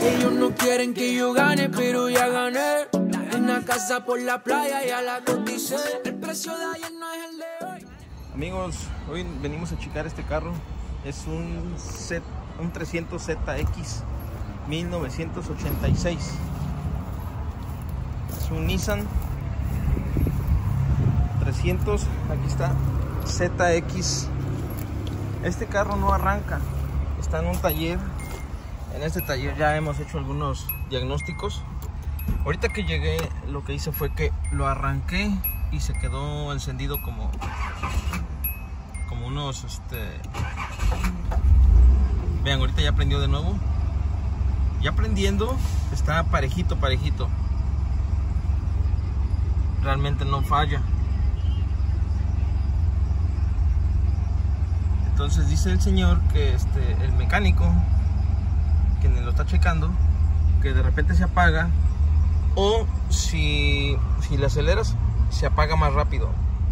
Ellos no quieren que yo gane, pero ya gané. Una casa por la playa, ya la coticé. El precio de ayer no es el de hoy. Amigos, hoy venimos a checar este carro. Es un 300ZX 1986. Es un Nissan 300, aquí está, ZX. Este carro no arranca, está en un taller. En este taller ya hemos hecho algunos diagnósticos. Ahorita que llegué, lo que hice fue que lo arranqué y se quedó encendido como unos vean, ahorita ya prendió de nuevo. Ya prendiendo, está parejito. Realmente no falla. Entonces dice el señor que el mecánico quien lo está checando, que de repente se apaga, o si le aceleras se apaga más rápido.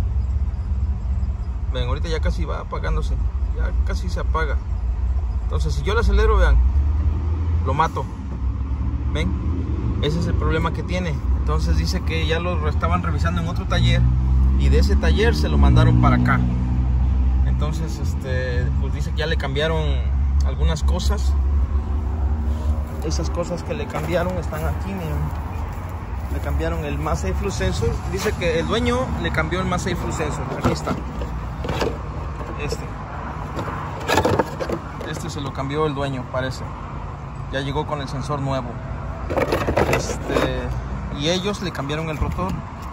Ven, ahorita ya casi va apagándose, ya casi se apaga. Entonces si yo le acelero, vean, lo mato. Ven, ese es el problema que tiene. Entonces dice que ya lo estaban revisando en otro taller y de ese taller se lo mandaron para acá. Entonces pues dice que ya le cambiaron algunas cosas. Esas cosas que le cambiaron están aquí, miren. Le cambiaron el Mass Flux Sensor. Dice que el dueño le cambió el Mass Flux Sensor. Aquí está. Este se lo cambió el dueño, parece. Ya llegó con el sensor nuevo. Y ellos le cambiaron el rotor.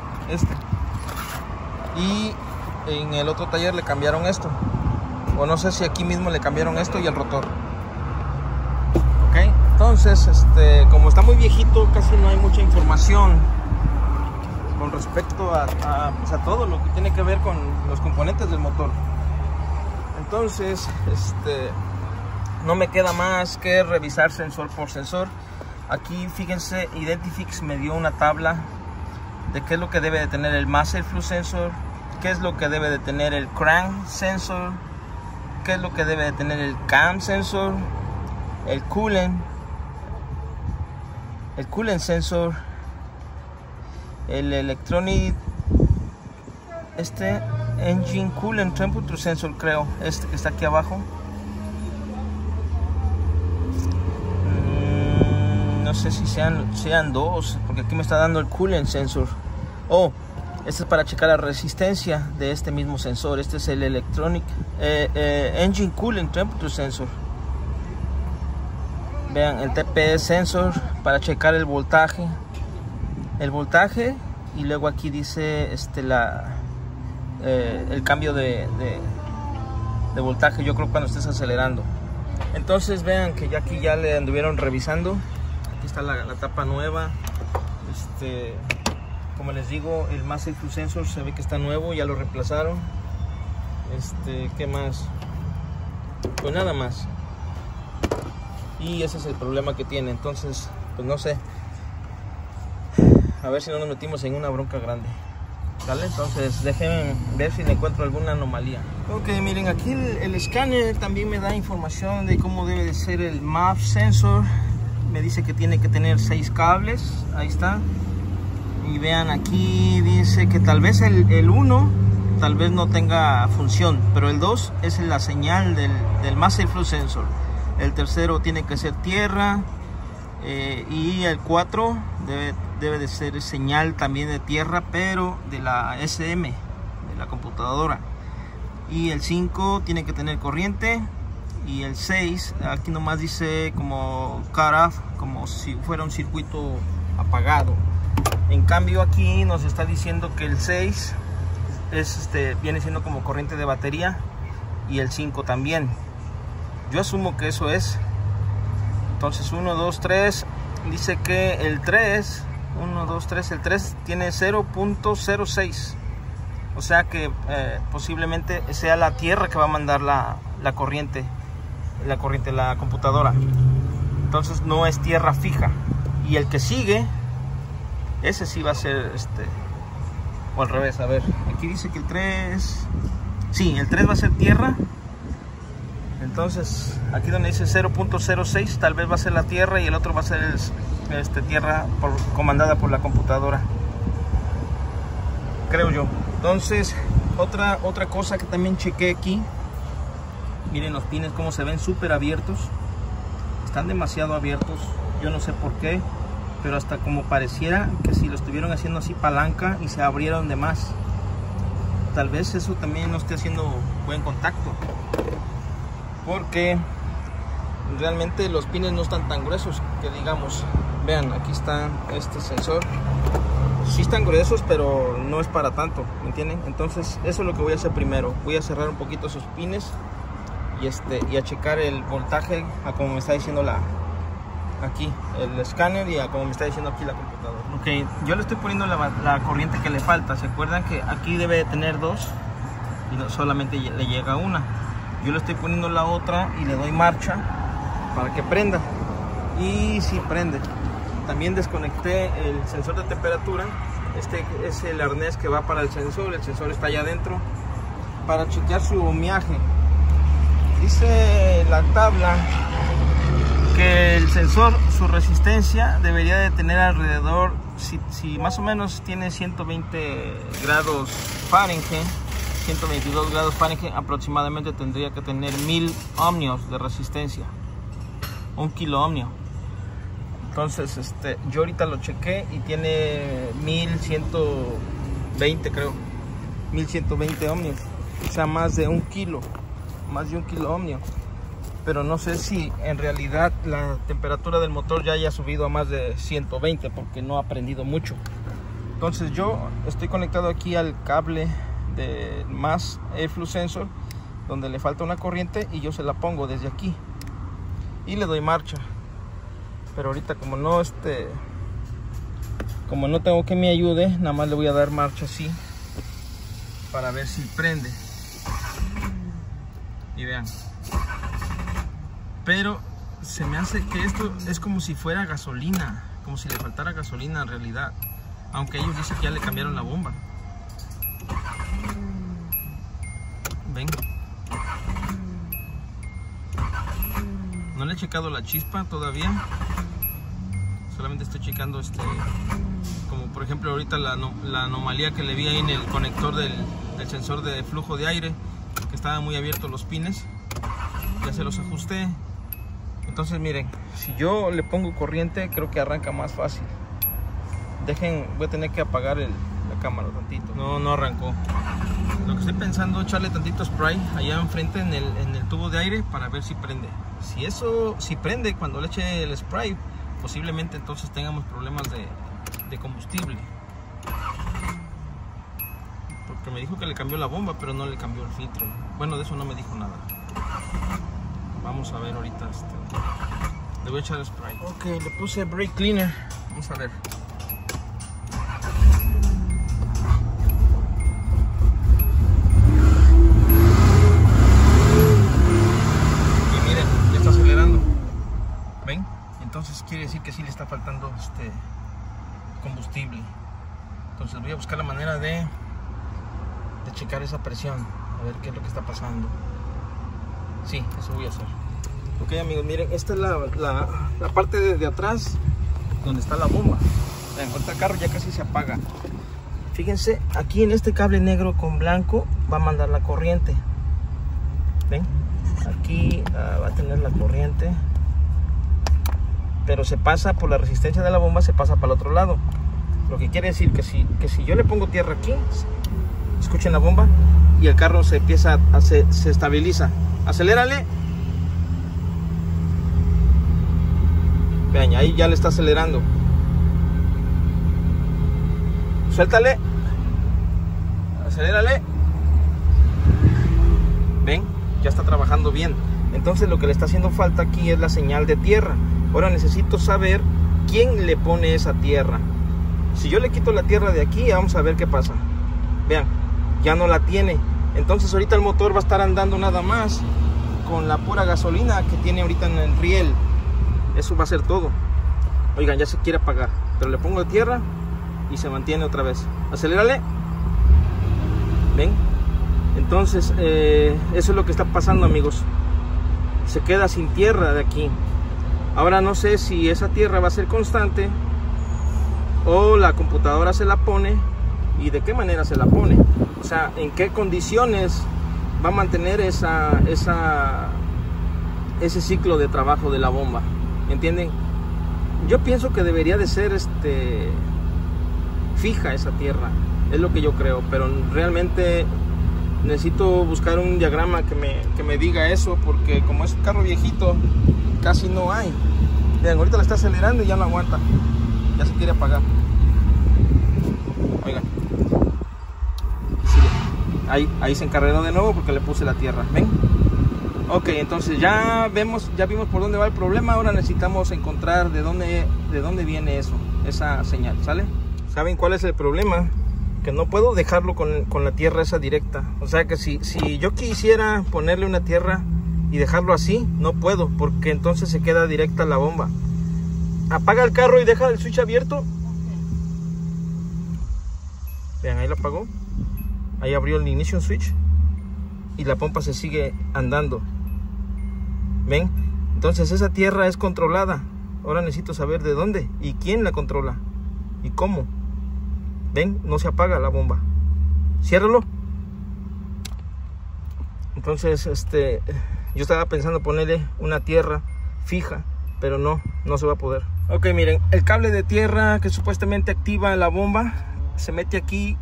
Y en el otro taller le cambiaron esto. O no sé si aquí mismo le cambiaron esto y el rotor. Ok, entonces como está muy viejito, casi no hay mucha información con respecto a todo lo que tiene que ver con los componentes del motor. Entonces no me queda más que revisar sensor por sensor. Aquí fíjense, Identifix me dio una tabla de qué es lo que debe de tener el Mass Flux Sensor, qué es lo que debe de tener el Crank Sensor, qué es lo que debe de tener el Cam Sensor, el Coolant Sensor, el Electronic Engine Coolant Temperature Sensor, creo, que está aquí abajo. No sé si sean dos, porque aquí me está dando el Coolant Sensor. Este es para checar la resistencia de este mismo sensor. Este es el Electronic Engine Coolant Temperature Sensor. Vean, el TPS Sensor para checar el voltaje. Y luego aquí dice el cambio de voltaje, yo creo, cuando estés acelerando. Entonces vean que aquí ya le anduvieron revisando. Aquí está la tapa nueva. Como les digo, el Mass Flux Sensor se ve que está nuevo, ya lo reemplazaron. ¿Qué más? Pues nada más. Y ese es el problema que tiene. Entonces, pues no sé. A ver si no nos metimos en una bronca grande. ¿Vale? Entonces déjenme ver si le encuentro alguna anomalía. Ok, miren, aquí el escáner también me da información de cómo debe de ser el MAP Sensor. Me dice que tiene que tener 6 cables. Ahí está. Y vean, aquí dice que tal vez el 1 tal vez no tenga función, pero el 2 es la señal del Mass Flux Sensor. El tercero tiene que ser tierra, y el 4 debe de ser señal también de tierra, pero de la SM, de la computadora. Y el 5 tiene que tener corriente. Y el 6, aquí nomás dice como cut off, como si fuera un circuito apagado. En cambio aquí nos está diciendo que el 6 es, viene siendo como corriente de batería, y el 5 también. Yo asumo que eso es. Entonces 1, 2, 3, dice que el 3, 1, 2, 3, el 3 tiene 0.06. O sea que posiblemente sea la tierra que va a mandar la corriente, la computadora. Entonces no es tierra fija. Y el que sigue, ese sí va a ser o al revés. A ver, aquí dice que el 3, sí, el 3 va a ser tierra. El Entonces aquí donde dice 0.06 tal vez va a ser la tierra y el otro va a ser tierra comandada por la computadora, creo yo. Entonces otra cosa que también chequé aquí, miren los pines como se ven súper abiertos, están demasiado abiertos, yo no sé por qué, pero hasta como pareciera que si lo estuvieron haciendo así palanca y se abrieron de más. Tal vez eso también no esté haciendo buen contacto, porque realmente los pines no están tan gruesos que digamos. Vean, aquí está este sensor, sí están gruesos, pero no es para tanto, ¿me entienden? Entonces eso es lo que voy a hacer primero. Voy a cerrar un poquito esos pines y a checar el voltaje a como me está diciendo aquí el escáner y a como me está diciendo aquí la computadora. Ok, yo le estoy poniendo la corriente que le falta. ¿Se acuerdan que aquí debe de tener 2 y no, solamente le llega una? Yo le estoy poniendo la otra y le doy marcha para que prenda, y sí prende. También desconecté el sensor de temperatura. Este es el arnés que va para el sensor está allá adentro, para chequear su ohmiaje. Dice la tabla que el sensor, su resistencia debería de tener alrededor, si más o menos tiene 120 grados Fahrenheit, 122 grados Fahrenheit, aproximadamente tendría que tener 1000 ohmios de resistencia, 1 kilo ohmio. Entonces yo ahorita lo chequé y tiene 1120, creo, 1120 ohmios, o sea, más de 1 kilo ohmio. Pero no sé si en realidad la temperatura del motor ya haya subido a más de 120, porque no ha prendido mucho. Entonces yo estoy conectado aquí al cable de más Airflow Sensor, donde le falta una corriente, y yo se la pongo desde aquí y le doy marcha. Pero ahorita como no tengo que me ayude, nada más le voy a dar marcha así para ver si prende. Y vean, pero se me hace que esto es como si fuera gasolina, como si le faltara gasolina en realidad, aunque ellos dicen que ya le cambiaron la bomba. Ven, no le he checado la chispa todavía, solamente estoy checando como por ejemplo ahorita la anomalía que le vi ahí en el conector del sensor de flujo de aire, que estaban muy abiertos los pines. Ya se los ajusté. Entonces miren, si yo le pongo corriente, creo que arranca más fácil. Voy a tener que apagar la cámara tantito. No arrancó. Lo que estoy pensando es echarle tantito spray allá enfrente en el tubo de aire para ver si prende. Si prende cuando le eche el spray, posiblemente entonces tengamos problemas de combustible. Porque me dijo que le cambió la bomba, pero no le cambió el filtro. Bueno, de eso no me dijo nada. Vamos a ver ahorita. Le voy a echar spray. Ok, le puse brake cleaner. Vamos a ver. Y miren, ya está acelerando. ¿Ven? Entonces quiere decir que sí le está faltando combustible. Entonces voy a buscar la manera de checar esa presión, a ver qué es lo que está pasando. Sí, eso voy a hacer. Ok amigos, miren, esta es la parte de atrás donde está la bomba. Vean, ahorita el carro ya casi se apaga. Fíjense, aquí en este cable negro con blanco va a mandar la corriente. Ven, aquí va a tener la corriente, pero se pasa por la resistencia de la bomba, se pasa para el otro lado. Lo que quiere decir que si yo le pongo tierra aquí, escuchen la bomba y el carro se empieza se estabiliza. Acelérale. Vean, ahí ya le está acelerando. Suéltale. Acelérale. Ven, ya está trabajando bien. Entonces lo que le está haciendo falta aquí es la señal de tierra. Ahora necesito saber quién le pone esa tierra. Si yo le quito la tierra de aquí, vamos a ver qué pasa. Vean, ya no la tiene. Entonces ahorita el motor va a estar andando nada más con la pura gasolina que tiene ahorita en el riel. Eso va a ser todo. Oigan, ya se quiere apagar, pero le pongo tierra y se mantiene otra vez. Acelérale. Ven. Entonces eso es lo que está pasando, amigos. se queda sin tierra de aquí. Ahora no sé si esa tierra va a ser constante o la computadora se la pone y de qué manera se la pone. O sea, en qué condiciones va a mantener ese ciclo de trabajo de la bomba. ¿Entienden? Yo pienso que debería de ser fija esa tierra. Es lo que yo creo, pero realmente necesito buscar un diagrama que me diga eso, porque como es un carro viejito, casi no hay. Vean, ahorita la está acelerando y ya no aguanta. Ya se quiere apagar. Oigan. Sí, ahí se encarregó de nuevo porque le puse la tierra. ¿Ven? Ok, entonces ya vimos por dónde va el problema. Ahora necesitamos encontrar de dónde viene esa señal, ¿sale? ¿Saben cuál es el problema? Que no puedo dejarlo con la tierra esa directa. O sea que si yo quisiera ponerle una tierra y dejarlo así, no puedo, porque entonces se queda directa la bomba. Apaga el carro y deja el switch abierto. Vean, ahí lo apagó. Ahí abrió el ignition switch y la pompa se sigue andando. ¿Ven? Entonces esa tierra es controlada. Ahora necesito saber de dónde y quién la controla y cómo. ¿Ven? No se apaga la bomba. Ciérralo. Entonces, yo estaba pensando ponerle una tierra fija, pero no se va a poder. Ok, miren, el cable de tierra que supuestamente activa la bomba se mete aquí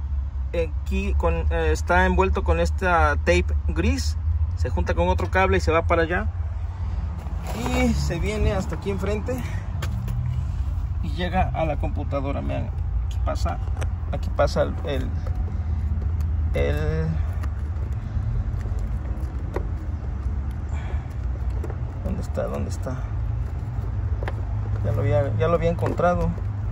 está envuelto con esta tape gris, se junta con otro cable y se va para allá y se viene hasta aquí enfrente y llega a la computadora. Vean, aquí pasa el ¿dónde está? Ya lo había encontrado.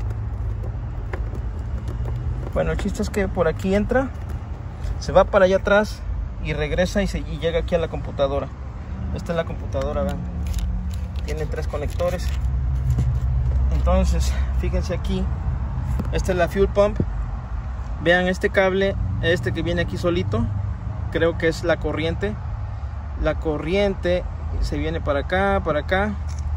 Bueno, el chiste es que por aquí entra, se va para allá atrás y regresa y llega aquí a la computadora. Esta es la computadora, vean. Tiene 3 conectores. Entonces, fíjense aquí. Esta es la fuel pump. Vean este cable, que viene aquí solito. Creo que es la corriente. La corriente se viene para acá.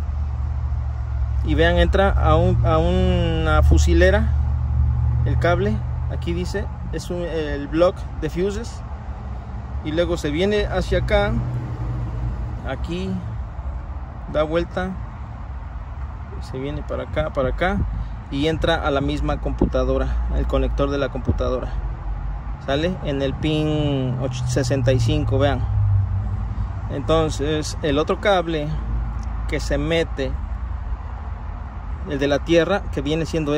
Y vean, entra a una fusilera. El cable, aquí dice, es el block de fuses. Y luego se viene hacia acá. Aquí da vuelta. Se viene para acá. Y entra a la misma computadora, el conector de la computadora. Sale en el pin 65, vean. Entonces el otro cable que se mete, el de la tierra, que viene siendo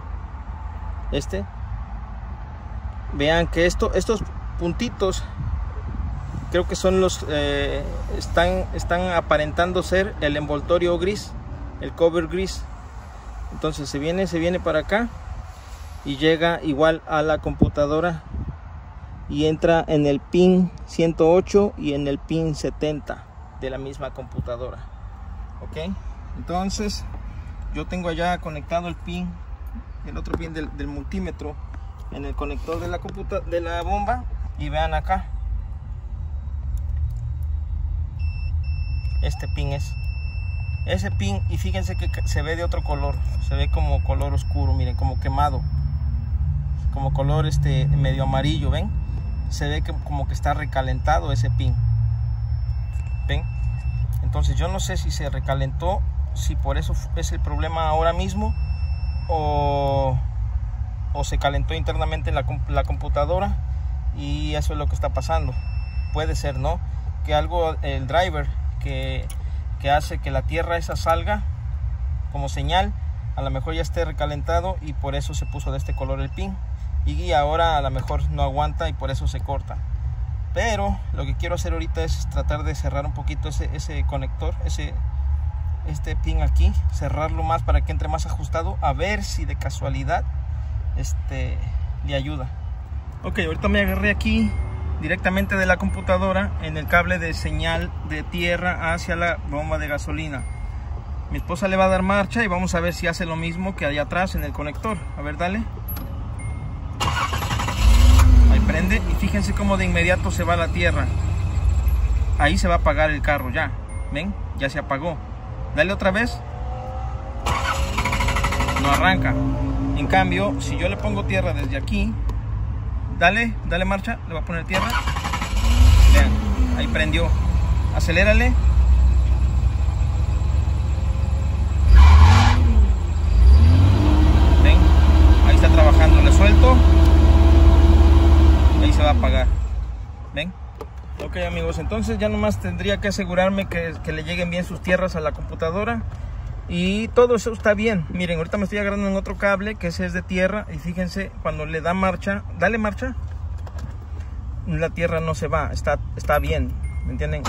vean que estos puntitos creo que son los están aparentando ser el envoltorio gris, el cover gris. Entonces se viene para acá y llega igual a la computadora y entra en el pin 108 y en el pin 70 de la misma computadora. Ok, entonces yo tengo allá conectado el otro pin del multímetro en el conector de la bomba. Y vean acá, este pin es ese pin, y fíjense que se ve de otro color, se ve como color oscuro, miren, como quemado, como color medio amarillo. Ven, se ve que como que está recalentado ese pin. Ven, entonces yo no sé si se recalentó, si por eso es el problema ahora mismo, o se calentó internamente la computadora y eso es lo que está pasando. Puede ser, ¿no? Que el driver que hace que la tierra esa salga como señal, a lo mejor ya esté recalentado y por eso se puso de este color el pin, y ahora a lo mejor no aguanta y por eso se corta. Pero lo que quiero hacer ahorita es tratar de cerrar un poquito ese conector, este pin aquí, cerrarlo más para que entre más ajustado, a ver si de casualidad le ayuda. Ok, ahorita me agarré aquí directamente de la computadora en el cable de señal de tierra hacia la bomba de gasolina. Mi esposa le va a dar marcha y vamos a ver si hace lo mismo que allá atrás en el conector. A ver, dale. Ahí prende y fíjense cómo de inmediato se va la tierra. Ahí se va a apagar el carro ya. ven, ya se apagó. Dale otra vez, no arranca. En cambio, si yo le pongo tierra desde aquí, dale marcha, le voy a poner tierra, vean, ahí prendió. Acelérale. Ven, ahí está trabajando, le suelto y ahí se va a apagar. Ven. Ok amigos, entonces ya nomás tendría que asegurarme que le lleguen bien sus tierras a la computadora. Y todo eso está bien. Miren, ahorita me estoy agarrando en otro cable que ese es de tierra. Y fíjense, cuando le da marcha, dale marcha, la tierra no se va, está bien, ¿me entienden?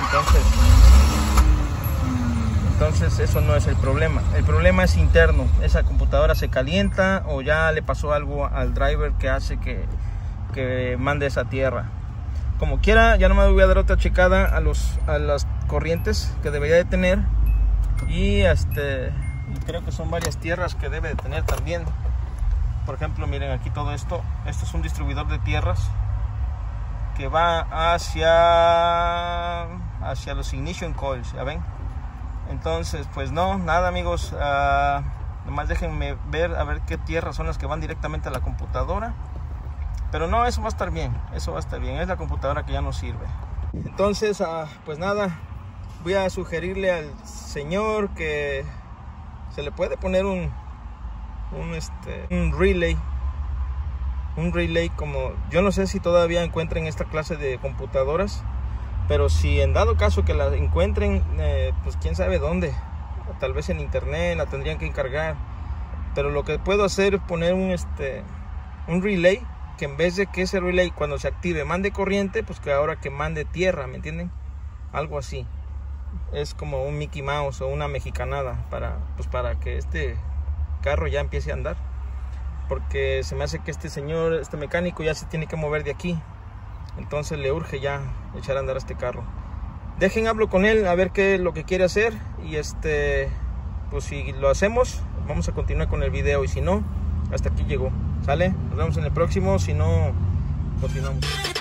Entonces eso no es el problema. El problema es interno. Esa computadora se calienta o ya le pasó algo al driver que hace que mande esa tierra. Como quiera, ya nomás voy a dar otra checada a las corrientes que debería de tener. Y creo que son varias tierras que debe de tener también. Por ejemplo, miren aquí todo esto. Esto es un distribuidor de tierras que va hacia los ignition coils, ¿ya ven? Entonces, pues no, nada amigos. Nomás déjenme ver a ver qué tierras son las que van directamente a la computadora. Pero no, eso va a estar bien. Eso va a estar bien. Es la computadora que ya no sirve. Entonces, pues nada. Voy a sugerirle al señor que se le puede poner un relay. Un relay, como yo no sé si todavía encuentren esta clase de computadoras, pero si en dado caso que la encuentren, pues quién sabe dónde, tal vez en internet la tendrían que encargar. Pero lo que puedo hacer es poner un relay que en vez de que ese relay cuando se active mande corriente, pues que ahora que mande tierra, ¿me entienden? Algo así. Es como un Mickey Mouse o una mexicanada para que este carro ya empiece a andar, porque se me hace que este mecánico ya se tiene que mover de aquí, entonces le urge ya echar a andar a este carro. Hablo con él a ver qué es lo que quiere hacer y pues si lo hacemos vamos a continuar con el video, y si no, hasta aquí llegó. ¿Sale? Nos vemos en el próximo, si no, continuamos.